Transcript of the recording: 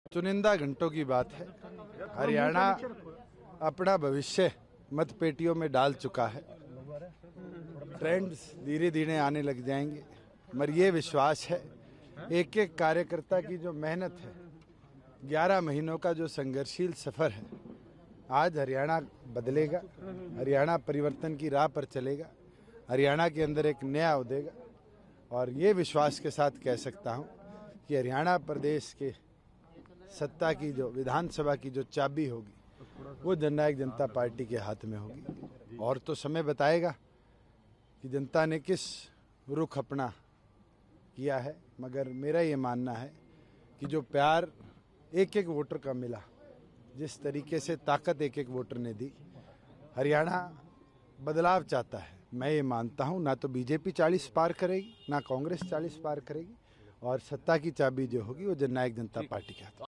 चुनिंदा घंटों की बात है। हरियाणा अपना भविष्य मतपेटियों में डाल चुका है। ट्रेंड्स धीरे धीरे आने लग जाएंगे, मगर ये विश्वास है एक एक कार्यकर्ता की जो मेहनत है, 11 महीनों का जो संघर्षशील सफर है, आज हरियाणा बदलेगा। हरियाणा परिवर्तन की राह पर चलेगा। हरियाणा के अंदर एक नया उदेगा और ये विश्वास के साथ कह सकता हूँ कि हरियाणा प्रदेश के सत्ता की जो विधानसभा की जो चाबी होगी वो जननायक जनता पार्टी के हाथ में होगी। और तो समय बताएगा कि जनता ने किस रुख अपना किया है, मगर मेरा ये मानना है कि जो प्यार एक एक वोटर का मिला, जिस तरीके से ताकत एक एक वोटर ने दी, हरियाणा बदलाव चाहता है। मैं ये मानता हूँ ना तो बीजेपी 40 पार करेगी, ना कांग्रेस 40 पार करेगी, और सत्ता की चाबी जो होगी वो जननायक जनता पार्टी के हाथ।